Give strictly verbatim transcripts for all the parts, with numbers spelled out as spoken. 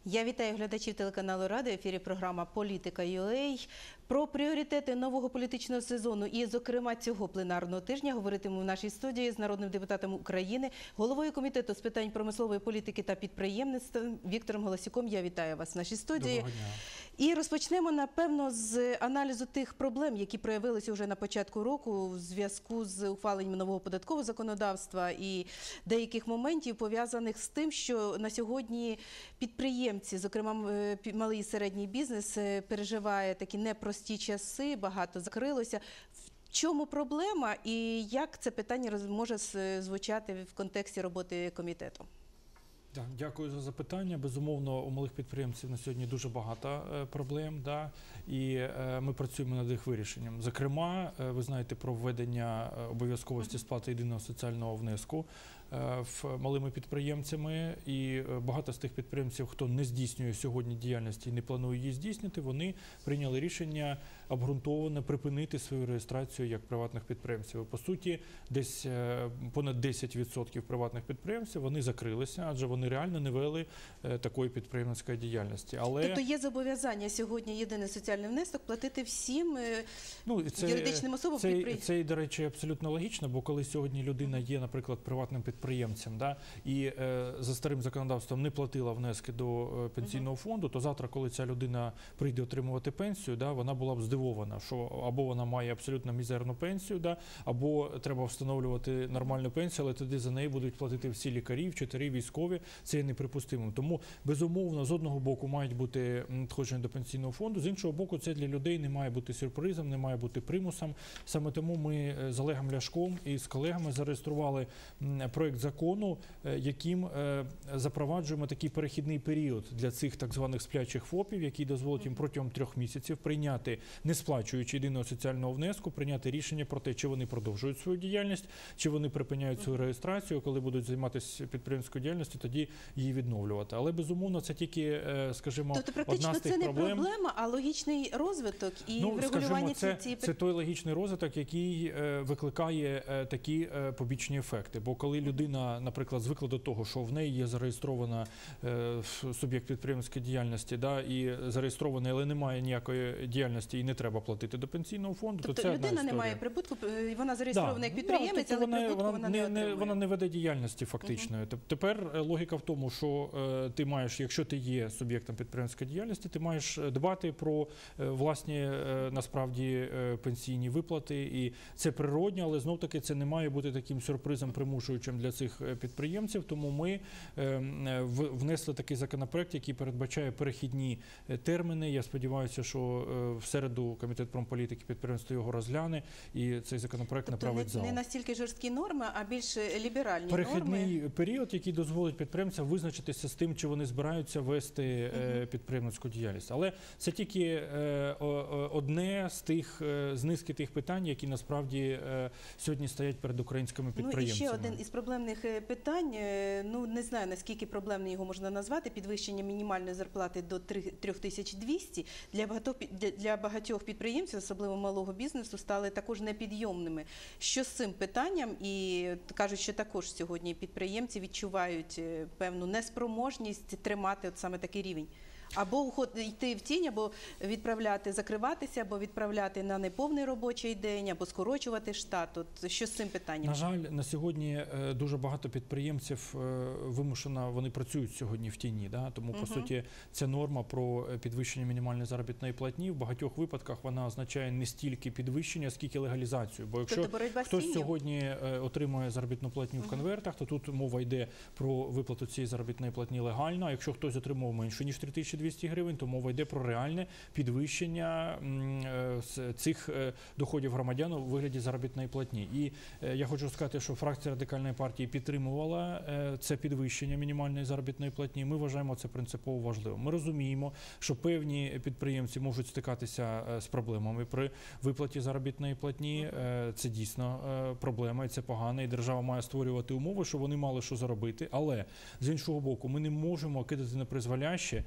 Я вітаю глядачів телеканалу Рада. В ефірі програма «Політика.ua». Про пріоритети нового політичного сезону і, зокрема, цього пленарного тижня говоритиму в нашій студії з народним депутатом України, головою Комітету з питань промислової політики та підприємництва Віктором Галасюком. Я вітаю вас в нашій студії. Доброго дня. І розпочнемо, напевно, з аналізу тих проблем, які проявилися вже на початку року в зв'язку з ухваленням нового податкового законодавства і деяких моментів, пов'язаних з тим, що на сьогодні підприємці, зокрема малий і середній бізнес, переживає такі непрості часи, багато закрилося. В чому проблема і як це питання може звучати в контексті роботи комітету? Так, дякую за запитання. Безумовно, у малих підприємців на сьогодні дуже багато е, проблем, да, і е, ми працюємо над їх вирішенням. Зокрема, е, ви знаєте про введення обов'язковості сплати єдиного соціального внеску е, в малими підприємцями, і е, багато з тих підприємців, хто не здійснює сьогодні діяльності і не планує її здійснити, вони прийняли рішення обґрунтовано припинити свою реєстрацію як приватних підприємців. По суті, десь е, понад десять відсотків приватних підприємців, вони закрилися, адже вони Вони реально не вели е, такої підприємницької діяльності. Але... Тобто є зобов'язання сьогодні єдиний соціальний внесок платити всім е, ну, це, юридичним особам це, підприємцям? Це, до речі, абсолютно логічно, бо коли сьогодні людина є, наприклад, приватним підприємцем, да, і е, за старим законодавством не платила внески до е, пенсійного фонду, то завтра, коли ця людина прийде отримувати пенсію, да, вона була б здивована, що або вона має абсолютно мізерну пенсію, да, або треба встановлювати нормальну пенсію, але тоді за неї будуть платити всі лікарі, вчителі, військові. Це є неприпустимо. Тому, безумовно, з одного боку мають бути надходження до пенсійного фонду, з іншого боку, це для людей не має бути сюрпризом, не має бути примусом. Саме тому ми з Олегом Ляшком і з колегами зареєстрували проєкт закону, яким запроваджуємо такий перехідний період для цих так званих сплячих ФОПів, який дозволить їм протягом трьох місяців прийняти, не сплачуючи єдиного соціального внеску, прийняти рішення про те, чи вони продовжують свою діяльність, чи вони припиняють свою реєстрацію, коли будуть займатися підприємською діяльністю, тоді її відновлювати. Але, безумовно, це тільки, скажімо, тобто, одна з тих це не проблем. Проблема, а логічний розвиток і ну, врегулювання це, цієї... Це той логічний розвиток, який викликає такі побічні ефекти. Бо коли людина, наприклад, звикла до того, що в неї є зареєстрована суб'єкт підприємницької діяльності, да, і зареєстрований, але немає ніякої діяльності і не треба платити до пенсійного фонду, тобто, то це людина не має прибутку, вона зареєстрована да, як підприємець, да, але вона, прибутку вона, вона не, не Вона не веде діяльності фактичної. Uh-huh. Тепер логіка в тому, що е, ти маєш, якщо ти є суб'єктом підприємницької діяльності, ти маєш дбати про е, власні, е, насправді, е, пенсійні виплати, і це природньо, але знов-таки це не має бути таким сюрпризом примушуючим для цих підприємців, тому ми е, в, внесли такий законопроект, який передбачає перехідні терміни. Я сподіваюся, що е, в середу Комітет промполітики підприємства його розгляне, і цей законопроект тобто направить зал. Не настільки жорсткі норми, а більш ліберальні перехідний норми? Період, який дозволить підприємцям визначитися з тим, чи вони збираються вести е, підприємницьку діяльність. Але це тільки е, одне з тих, е, з низки тих питань, які насправді е, сьогодні стоять перед українськими підприємцями. Ну і ще один із проблемних питань, ну не знаю, наскільки проблемним його можна назвати, підвищення мінімальної зарплати до три тисячі двісті для багатьох, для багатьох підприємців, особливо малого бізнесу, стали також непідйомними. Що з цим питанням? І кажуть, що також сьогодні підприємці відчувають певну неспроможність тримати от саме такий рівень. Або йти в тінь, або відправляти, закриватися, або відправляти на неповний робочий день, або скорочувати штат. От що з цим питанням? На жаль, на сьогодні дуже багато підприємців вимушено, вони працюють сьогодні в тіні. Да? Тому, по uh-huh. суті, ця норма про підвищення мінімальної заробітної платні в багатьох випадках вона означає не стільки підвищення, скільки легалізацію. Бо якщо тобто хтось сьогодні отримує заробітну платню uh-huh. в конвертах, то тут мова йде про виплату цієї заробітної платні легально, а якщо хтось отримав менше, ніж три тисячі двісті гривень, то мова йде про реальне підвищення цих доходів громадян у вигляді заробітної платні. І я хочу сказати, що фракція Радикальної партії підтримувала це підвищення мінімальної заробітної платні. Ми вважаємо це принципово важливим. Ми розуміємо, що певні підприємці можуть стикатися з проблемами при виплаті заробітної платні. Це дійсно проблема, і це погано, і держава має створювати умови, щоб вони мали що заробити. Але, з іншого боку, ми не можемо кидати на призволяще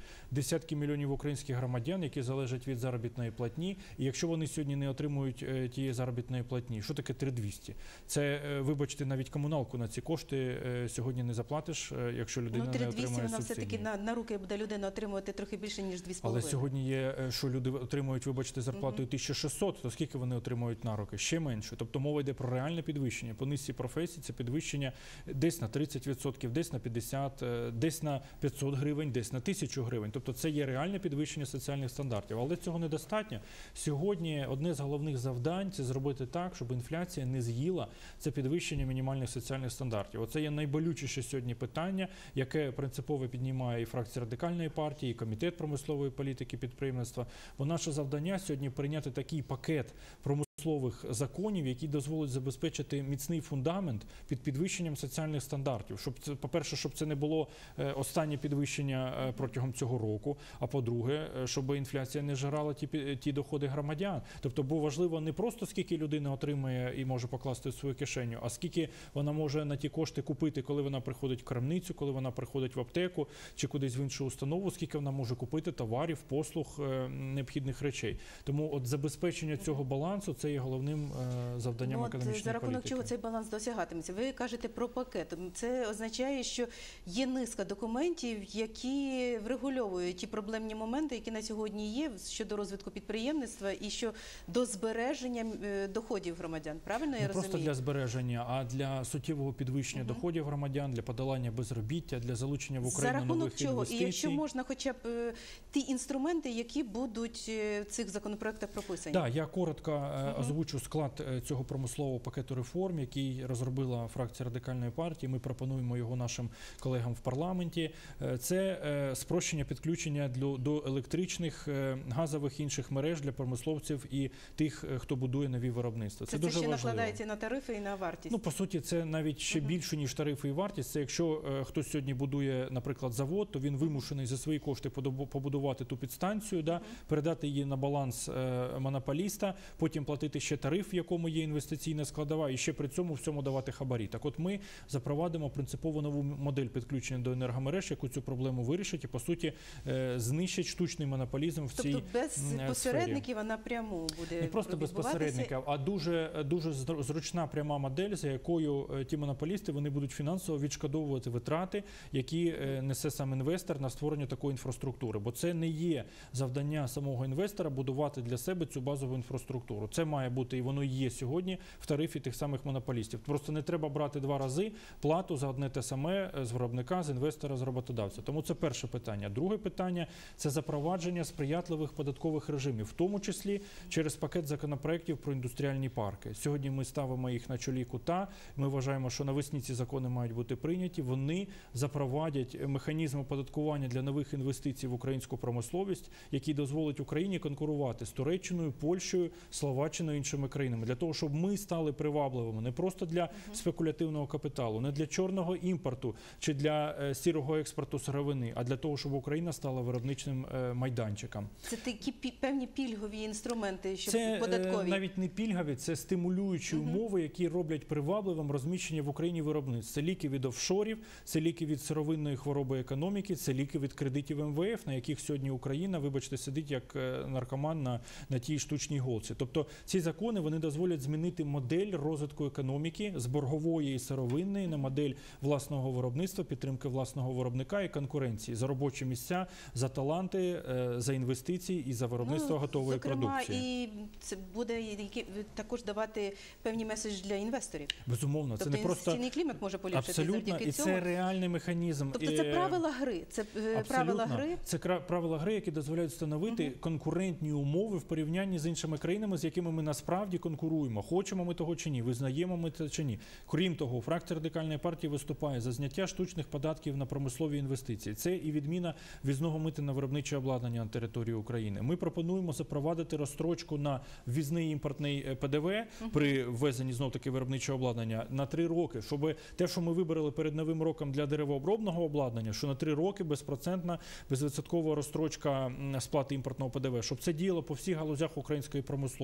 десятки мільйонів українських громадян, які залежать від заробітної платні. І якщо вони сьогодні не отримують е, тієї заробітної платні, що таке три тисячі двісті? Це, е, вибачте, навіть комуналку на ці кошти е, сьогодні не заплатиш, е, якщо людина Ну, не три тисячі двісті отримує вона субсидії. все-таки на, на руки буде людина отримувати трохи більше, ніж дві з Але половиною. сьогодні є, е, що люди отримують, вибачте, зарплатою Мгм. тисяча шістсот, то скільки вони отримують на руки? Ще менше. Тобто мова йде про реальне підвищення. По низці професій це підвищення десь на тридцять відсотків, десь на п'ятдесят відсотків, десь на п'ятсот гривень, десь на тисячу гривень. Тобто це є реальне підвищення соціальних стандартів. Але цього недостатньо. Сьогодні одне з головних завдань – це зробити так, щоб інфляція не з'їла це підвищення мінімальних соціальних стандартів. Оце є найболючіше сьогодні питання, яке принципово піднімає і фракція Радикальної партії, і Комітет промислової політики підприємництва. Бо наше завдання сьогодні прийняти такий пакет промислових законів, які дозволять забезпечити міцний фундамент під підвищенням соціальних стандартів. Щоб це, по-перше, щоб це не було е, останнє підвищення е, протягом цього року, а по-друге, е, щоб інфляція не жирала ті, пі- ті доходи громадян. Тобто, бо важливо не просто скільки людина отримує і може покласти в свою кишеню, а скільки вона може на ті кошти купити, коли вона приходить в крамницю, коли вона приходить в аптеку чи кудись в іншу установу, скільки вона може купити товарів, послуг, е, необхідних речей. Тому от забезпечення цього балансу – це є головним е, завданням Ну, от, економічної за рахунок політики. чого цей баланс досягатиметься? Ви кажете про пакет. Це означає, що є низка документів, які врегульовують ті проблемні моменти, які на сьогодні є щодо розвитку підприємництва і що до збереження е, доходів громадян. Правильно я Не розумію? просто для збереження, а для суттєвого підвищення Мгм. доходів громадян, для подолання безробіття, для залучення в За Україну рахунок нових чого? інвестицій. І якщо можна хоча б е, ті інструменти, які будуть е, в цих законопроектах прописані? Так, я коротко е, Мгм. озвучу склад е, цього промислового пакету реформ, який розробила фракція Радикальної партії. Ми пропонуємо його нашим колегам в парламенті. Е, Це е, спрощення підключення для- до електричних, е, газових і інших мереж для промисловців і тих, е, хто будує нові виробництва. Це, Це, це дуже ще важливо. накладається на тарифи і на вартість. Ну, по суті, це навіть ще Мгм. більше, ніж тарифи і вартість. Це якщо е, хтось сьогодні будує, наприклад, завод, то він вимушений за свої кошти подобу- побудувати ту підстанцію, да, передати її на баланс е, монополіста, потім платити ще тариф, в якому є інвестиційна складова, і ще при цьому всьому давати хабарі. Так от ми запровадимо принципово нову модель підключення до енергомереж, яку цю проблему вирішить і, по суті, е, знищить штучний монополізм в цій Тобто без м, е, посередників, а напряму буде не просто без відбуватися. посередників, а дуже, дуже зр- зручна пряма модель, за якою е, ті монополісти вони будуть фінансово відшкодовувати витрати, які е, несе сам інвестор на створення такої інфраструктури. Бо це не є завдання самого інвестора будувати для себе цю базову інфраструктуру. Це має бути, і воно є сьогодні в тарифі тих самих монополістів. Просто не треба брати два рази плату за одне те саме е, з виробника, з інвестора, з роботодавця. Тому це перше питання. Друге питання – це запровадження сприятливих податкових режимів, в тому числі через пакет законопроєктів про індустріальні парки. Сьогодні ми ставимо їх на чолі кута. Ми вважаємо, що навесні ці закони мають бути прийняті. Вони запровадять механізм оподаткування для нових інвестицій в українську промисловість, який дозволить Україні конкурувати з Туреччиною, Польщею, Словаччиною і іншими країнами. Для того, щоб ми стали привабливими не просто для спекулятивного капіталу, не для чорного імпорту чи для е, сірого експорту сировини, а для того, щоб Україна стала виробничним е, майданчиком. Це такі пі- певні пільгові інструменти, щоб Це е, податкові. навіть не пільгові, це стимулюючі Мгм. умови, які роблять привабливим розміщення в Україні виробництв. Це ліки від офшорів, це ліки від сировинної хвороби економіки, це ліки від кредитів ем ве еф, на яких сьогодні Україна, вибачте, сидить як е, наркоман на, на тій штучній голці. Тобто ці закони вони дозволять змінити модель розвитку економіки з боргової і сировинної на модель власного виробництва, підтримки власного виробника і конкуренції за робочі місця, за таланти, е, за інвестиції і за виробництво готової зокрема, продукції. І це буде які- також давати певні меседжі для інвесторів. Безумовно, це Тобто не просто інвестиційний клімат може поліпшити абсолютно, завдяки і цьому. це реальний механізм. Тобто І- це правила гри, це е, правила Абсолютно. гри. Це кра- правила гри, які дозволяють встановити Мгм. конкурентні умови в порівнянні з іншими країнами, з якими ми насправді конкуруємо. Хочемо ми того чи ні, визнаємо ми це чи ні. Крім того, фракція Радикальної партії виступає за зняття штучних податків на промислові інвестиції. Це і відміна ввізного мита на виробниче обладнання на території України. Ми пропонуємо запровадити розстрочку на ввізний імпортний е, пе де ве при ввезенні знов-таки виробничого обладнання на три роки, щоб те, що ми вибрали перед Новим роком для деревообробного обладнання, що на три роки безпроцентна, безвідсоткова розстрочка м, сплати імпортного пе де ве, щоб це діяло по всіх галузях української промисловості. Це дуже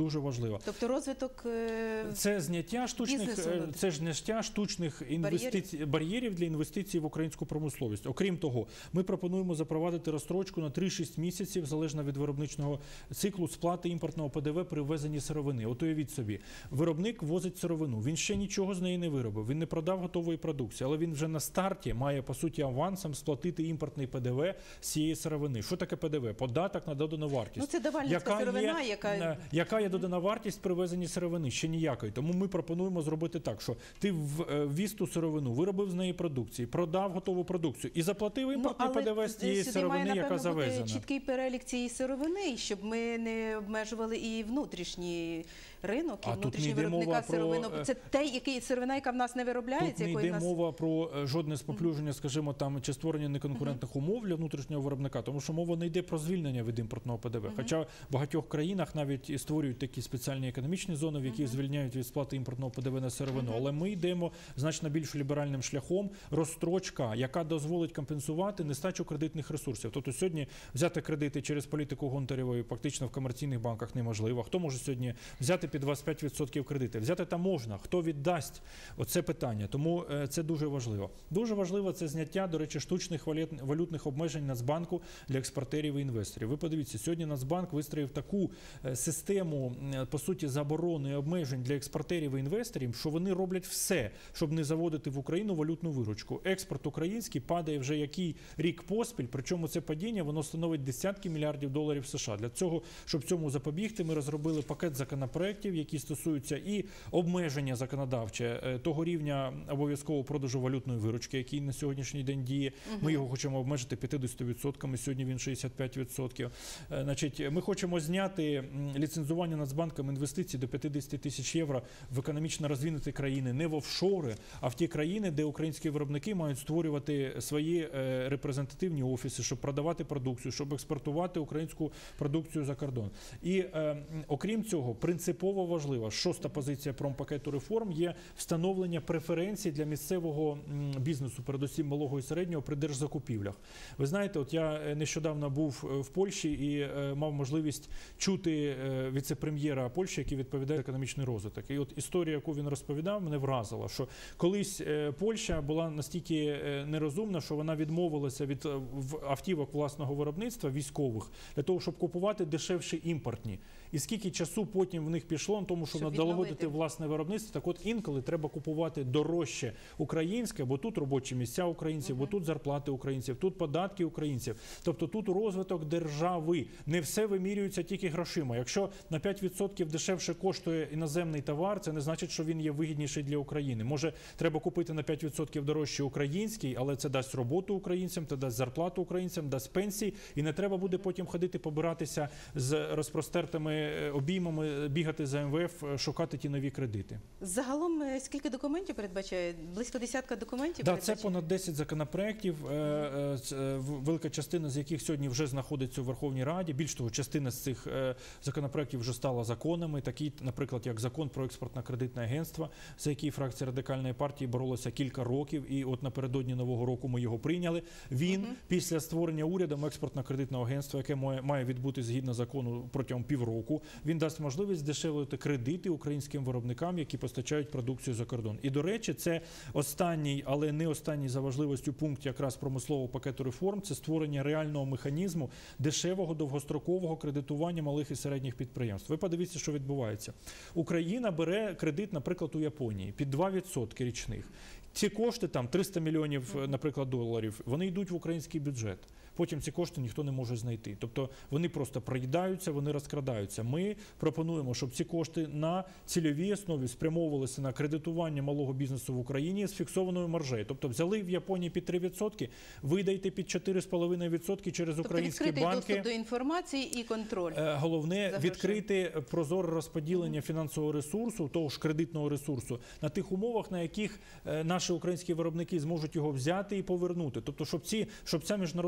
дуже важливо. Тобто розвиток е, Це зняття штучних, бізнесу, е, це ж зняття штучних інвестицій, бар'єрів. бар'єрів для інвестицій в українську промисловість. Окрім того, ми пропонуємо запровадити розстрочку на три-шість місяців, залежно від виробничного циклу, сплати імпортного П Д В при ввезенні сировини. От уявіть собі, виробник возить сировину, він ще нічого з неї не виробив, він не продав готової продукції, але він вже на старті має, по суті, авансом сплатити імпортний П Д В з цієї сировини. Що таке П Д В? Податок на додану вартість. Ну, це давальницька сировина, є, яка... яка є додана вартість при ввезенні сировини? Ще ніякої. Тому ми пропонуємо зробити так, що ти ввіз ту сировину, виробив з неї продукції, продав готову продукцію і заплатив імпортний ну, П Д В з тієї сюди сировини, має, яка напевно, завезена. бути чіткий перелік цієї сировини, щоб ми не обмежували і внутрішній ринок, і А тут внутрішній не йде виробника мова про, сировини. Це те, який сировина, яка в нас не виробляється, Тут не якої йде в нас... мова про е, жодне споплюження, скажімо, там, чи створення неконкурентних умов для внутрішнього виробника, тому що мова не йде про звільнення від імпортного П Д В. Хоча в багатьох країнах навіть і створюють такі спеціальні економічні зони, в яких звільняють від сплати імпортного П Д В на сировину. Але ми йдемо значно більш ліберальним шляхом, розстрочка, яка дозволить компенсувати нестачу кредитних ресурсів. Тобто сьогодні взяти кредити через політику Гонтаревої фактично в комерційних банках неможливо. Хто може сьогодні взяти під двадцять п'ять відсотків кредити? Взяти там можна. Хто віддасть? Оце питання. Тому е, це дуже важливо. Дуже важливо це зняття, до речі, штучних валют, валютних обмежень Нацбанку для експортерів і інвесторів. Ви подивіться, сьогодні Нацбанк вистроїв таку е, систему, е, по суті, заборони і обмежень для експортерів і інвесторів, що вони роблять все, щоб не заводити в Україну валютну виручку. Експорт український падає вже який рік поспіль, причому це падіння, воно становить десятки мільярдів доларів США. Для цього, щоб цьому запобігти, ми розробили пакет законопроєктів, які стосуються і обмеження законодавче того рівня обов'язкового продажу валютної виручки, який на сьогоднішній день діє. Ми його хочемо обмежити п'ятдесят відсотків, сьогодні він шістдесят п'ять відсотків. Значить, ми хочемо зняти ліцензування Нацбанком інвестицій до п'ятдесят тисяч євро в економічно розвинуті країни, не в офшори, а в ті країни, де українські виробники мають створювати свої репрезентативні офіси, щоб продавати продукцію, щоб експортувати українську продукцію за кордон. І е, окрім цього, принципово важливо, шоста позиція промпакету реформ є встановлення преференцій для місцевого бізнесу, передусім малого і середнього, при держзакупівлях. Ви знаєте, от я нещодавно був в Польщі і е, мав можливість чути е, віце-прем'єра Польщі, який відповідає за економічний розвиток. І от історія, яку він розповідав, мене вразила, що колись е, Польща була настільки е, нерозумна, що вона відмовилася від е, автівок власного виробництва військових для того, щоб купувати дешевші імпортні. І скільки часу потім в них пішло на тому, щоб, щоб налагодити власне виробництво. Так от інколи треба купувати дорожче українське, бо тут робочі місця українців, uh-huh. бо тут зарплати українців, тут податки українців. Тобто тут розвиток держави. Не все вимірюється тільки грошима. Якщо на п'ять відсотків дешевше коштує іноземний товар, це не значить, що він є вигідніший для України. Може, треба купити на п'ять відсотків дорожче український, але це дасть роботу українцям, це дасть зарплату українцям, дасть пенсії, і не треба буде потім ходити побиратися з розпростертими обіймами, бігати за Ем Ве Еф, шукати ті нові кредити. Загалом скільки документів передбачає? Близько десятка документів? Так, да, це понад десять законопроєктів, mm-hmm. велика частина з яких сьогодні вже знаходиться у Верховній Раді. Більш того, частина з цих законопроєктів вже стала законами, такі, наприклад, як закон про експортно-кредитне агентство, за який фракція Радикальної партії боролася кілька років, і от напередодні Нового року ми його прийняли. Він mm-hmm. після створення урядом експортно-кредитного агентства, яке має відбути згідно закону протягом півроку, він дасть можливість здешевити кредити українським виробникам, які постачають продукцію за кордон. І, до речі, це останній, але не останній за важливістю пункт якраз промислового пакету реформ – це створення реального механізму дешевого довгострокового кредитування малих і середніх підприємств. Ви подивіться, що відбувається. Україна бере кредит, наприклад, у Японії під два відсотки річних. Ці кошти, там триста мільйонів, наприклад, доларів, вони йдуть в український бюджет. Потім ці кошти ніхто не може знайти. Тобто вони просто проїдаються, вони розкрадаються. Ми пропонуємо, щоб ці кошти на цільовій основі спрямовувалися на кредитування малого бізнесу в Україні з фіксованою маржею. Тобто взяли в Японії під три відсотки, видайте під чотири з половиною відсотки через тобто українські банки. Тобто доступ до інформації і контроль. Головне – відкрити прозоре розподілення mm-hmm. фінансового ресурсу, того ж кредитного ресурсу, на тих умовах, на яких наші українські виробники зможуть його взяти і повернути. Тобто, щоб, ці, щоб ця міжнародна допомога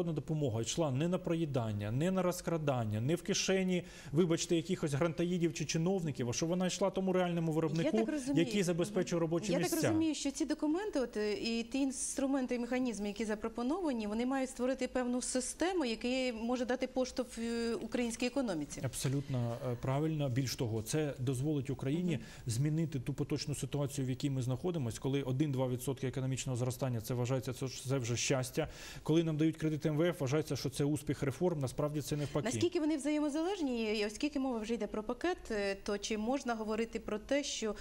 допомога йшла не на проїдання, не на розкрадання, не в кишені, вибачте, якихось грантоїдів чи чиновників, а що вона йшла тому реальному виробнику, який забезпечує робочі Я місця. так розумію, що ці документи от, і ті інструменти і механізми, які запропоновані, вони мають створити певну систему, яка може дати поштовх українській економіці. Абсолютно правильно. Більш того, це дозволить Україні uh-huh. змінити ту поточну ситуацію, в якій ми знаходимося, коли один-два відсотки економічного зростання, це вважається, що це вже щастя. Коли нам дають кредит ем ве еф, вважається, що це успіх реформ, насправді це навпаки. Наскільки вони взаємозалежні, і оскільки мова вже йде про пакет, то чи можна говорити про те, що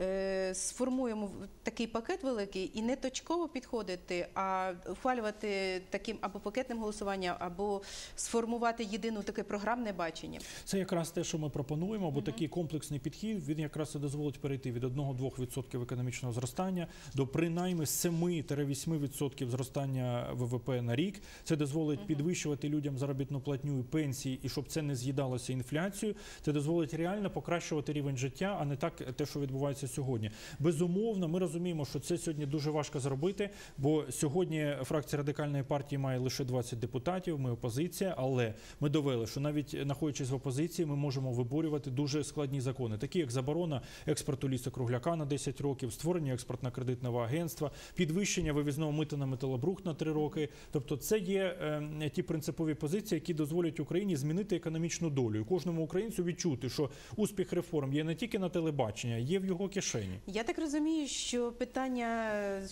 е, сформуємо такий пакет великий і не точково підходити, а ухвалювати таким або пакетним голосуванням, або сформувати єдину таке програмне бачення? Це якраз те, що ми пропонуємо, бо uh-huh. такий комплексний підхід, він якраз і дозволить перейти від один-двох відсотків економічного зростання до принаймні сім-вісім відсотків зростання ве ве пе на рік. Це дозволить uh-huh. підвищувати людям заробітну платню і пенсії, і щоб це не з'їдалося інфляцією. Це дозволить реально покращувати рівень життя, а не так те, що відбувається сьогодні. Безумовно, ми розуміємо, що це сьогодні дуже важко зробити, бо сьогодні фракція Радикальної партії має лише двадцять депутатів, ми опозиція, але ми довели, що навіть знаходячись в опозиції, ми можемо виборювати дуже складні закони, такі як заборона експорту лісокругляка на десять років, створення експортно-кредитного агентства, підвищення вивізного мита на металобрухт на три роки. Тобто це є е, ті принципові позиції, які дозволять Україні змінити економічну долю. І кожному українцю відчути, що успіх реформ є не тільки на телебаченні, а є в його кишені. Я так розумію, що питання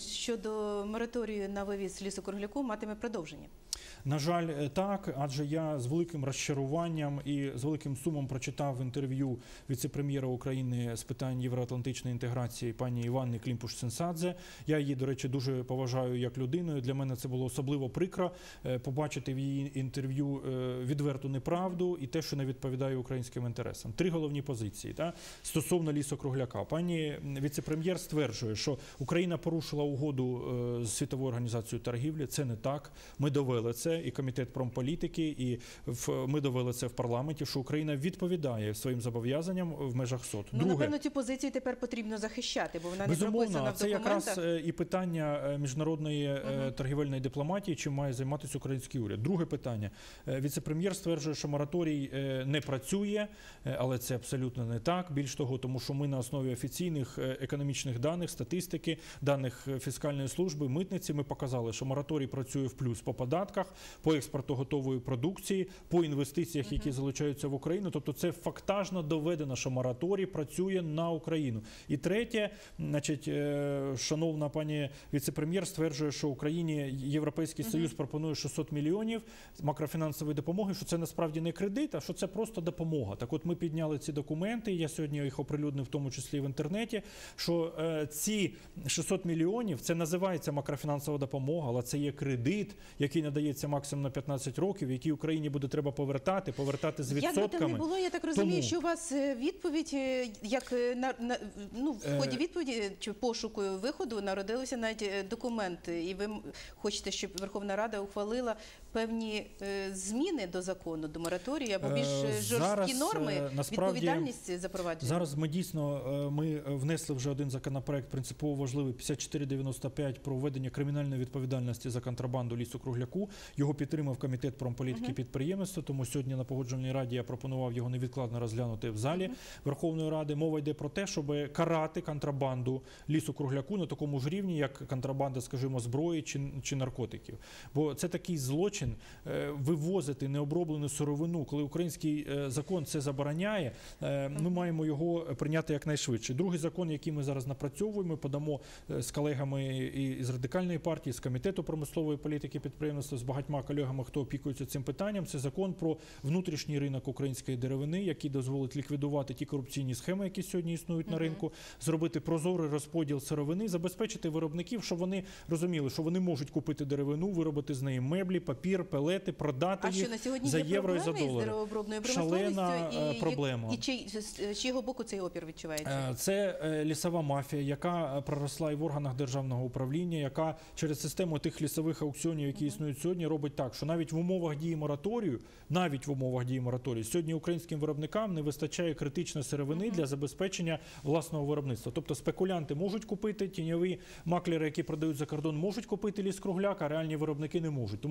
щодо мораторію на вивіз лісокругляку матиме продовження. На жаль, так, адже я з великим розчаруванням і з великим сумом прочитав інтерв'ю віце-прем'єра України з питань євроатлантичної інтеграції пані Іванни Клімпуш-Цинцадзе. Я її, до речі, дуже поважаю як людиною. Для мене це було особливо прикро побачити в її інтерв'ю відверту неправду і те, що не відповідає українським інтересам. Три головні позиції та, стосовно лісокругляка. Пані віце-прем'єр стверджує, що Україна порушила угоду з Світовою організацією торгівлі. Це не так. Ми довели це. І Комітет промполітики, і в, ми довели це в парламенті, що Україна відповідає своїм зобов'язанням в межах СОТ. Ну, Друге, напевно, цю позицію тепер потрібно захищати, бо вона безумовно, не прописана в це документах. якраз і питання міжнародної uh-huh. торгівельної дипломатії, чим має займатися український уряд. Друге питання. Віце-прем'єр стверджує, що мораторій не працює, але це абсолютно не так. Більш того, тому що ми на основі офіційних економічних даних, статистики, даних фіскальної служби, митниці, ми показали, що мораторій працює в плюс по податках, по експорту готової продукції, по інвестиціях, які uh-huh. залучаються в Україну. Тобто це фактажно доведено, що мораторій працює на Україну. І третє, значить, шановна пані віце-прем'єр стверджує, що Україні Європейський uh-huh. Союз пропонує шістсот мільйонів макрофінансової допомоги, що це насправді не кредит, а що це просто допомога. Так от ми підняли ці документи, я сьогодні їх оприлюднив, в тому числі в інтернеті, що е, ці шістсот мільйонів, це називається макрофінансова допомога, але це є кредит, який надається максимум на п'ятнадцять років, який Україні буде треба повертати, повертати з відсотками. Як би там не було, я так розумію, Тому... що у вас відповідь, як на, на ну, в ході відповіді чи пошуку виходу народилися навіть документи, і ви хочете, щоб Верховна Рада ухвалила певні е, зміни до закону, до мораторію, або більш жорсткі зараз, норми, відповідальність запровадження? Зараз ми дійсно ми внесли вже один законопроект принципово важливий, п'ятдесят чотири дев'яносто п'ять, про введення кримінальної відповідальності за контрабанду лісу-кругляку. Його підтримав Комітет промполітики uh-huh. підприємництва, тому сьогодні на Погоджувальній раді я пропонував його невідкладно розглянути в залі uh-huh. Верховної Ради. Мова йде про те, щоб карати контрабанду лісу-кругляку на такому ж рівні, як контрабанда, скажімо, зброї чи, чи наркотиків. Бо це такий злочин е, вивозити необроблену сировину. Коли український е, закон це забороняє, е, ми маємо його прийняти якнайшвидше. Другий закон, який ми зараз напрацьовуємо, подамо е, з колегами із Радикальної партії, з Комітету промислової політики підприємництва, з багатьма колегами, хто опікується цим питанням, це закон про внутрішній ринок української деревини, який дозволить ліквідувати ті корупційні схеми, які сьогодні існують uh-huh. на ринку, зробити прозорий розподіл сировини, забезпечити виробників, щоб вони розуміли, що вони можуть купити деревину, виробити з неї меблі, папір, пелети, продати а їх що, на сьогодні за є євро і за долари. З деревообробною Шалена і, проблема. І, і чи, з чийого боку цей опір відчувається? Це лісова мафія, яка проросла і в органах державного управління, яка через систему тих лісових аукціонів, які uh-huh. існують сьогодні, робить так, що навіть в умовах дії мораторію, навіть в умовах дії мораторію, сьогодні українським виробникам не вистачає критичної сировини uh-huh. для забезпечення власного виробництва. Тобто спекулянти можуть купити, тіньові маклери, які продають за кордон, можуть купити ліс-кругляк, а реальні виробники не можуть. Тому що вирішити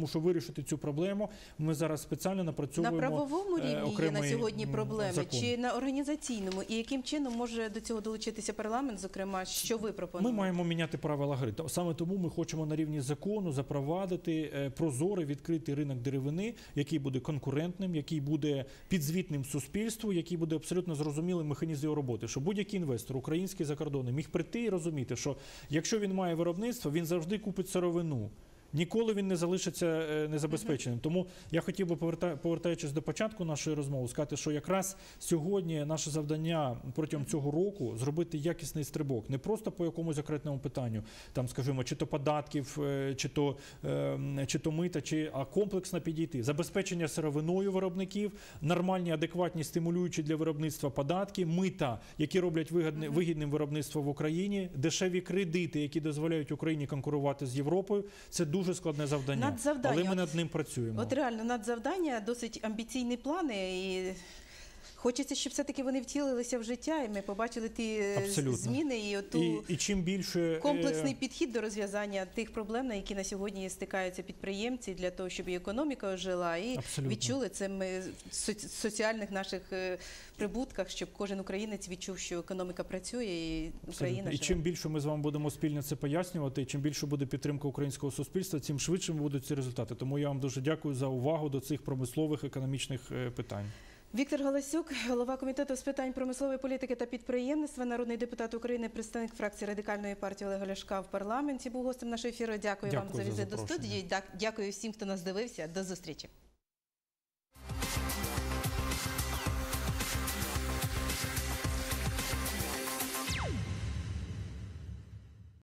вирішити цю проблему. Ми зараз спеціально напрацьовуємо На правовому е, рівні є на окремий, сьогодні м, проблеми, закон. чи на організаційному? І яким чином може до цього долучитися парламент, зокрема, що ви Ми пропонуєте? маємо міняти правила гри. Та- Саме тому ми хочемо на рівні закону запровадити е, прозорий відкритий ринок деревини, який буде конкурентним, який буде підзвітним суспільству, який буде абсолютно зрозумілим механізм його роботи. Щоб будь-який інвестор, український, закордонний, міг прийти і розуміти, що якщо він має виробництво, він завжди купить сировину. Ніколи він не залишиться е, незабезпеченим. Тому я хотів би, поверта- повертаючись до початку нашої розмови, сказати, що якраз сьогодні наше завдання протягом цього року зробити якісний стрибок. Не просто по якомусь конкретному питанню, там, скажімо, чи то податків, е, чи то, е, чи то мита, чи, а комплексно підійти. Забезпечення сировиною виробників, нормальні, адекватні, стимулюючі для виробництва податки, мита, які роблять вигідне, вигідним виробництво в Україні, дешеві кредити, які дозволяють Україні конкурувати з Європою. Це дуже Дуже складне завдання, Надзавдання. але ми От- над ним працюємо. От реально надзавдання, досить амбіційні плани, і хочеться, щоб все-таки вони втілилися в життя, і ми побачили ті е, Абсолютно. зміни і оту І, і чим більше е, комплексний підхід до розв'язання тих проблем, на які на сьогодні стикаються підприємці, для того, щоб і економіка ожила, і Абсолютно. відчули це ми в соці- соціальних наших е, прибутках, щоб кожен українець відчув, що економіка працює і Україна абсолютно. І живе. чим більше ми з вами будемо спільно це пояснювати, і чим більше буде підтримка українського суспільства, тим швидше будуть ці результати. Тому я вам дуже дякую за увагу до цих промислових економічних е, питань. Віктор Галасюк, голова комітету з питань промислової політики та підприємництва, народний депутат України, представник фракції Радикальної партії Олега Ляшка в парламенті, був гостем нашого ефіру. Дякую, Дякую вам за за візит до запрошення. студії. Дак- Дякую всім, хто нас дивився. До зустрічі.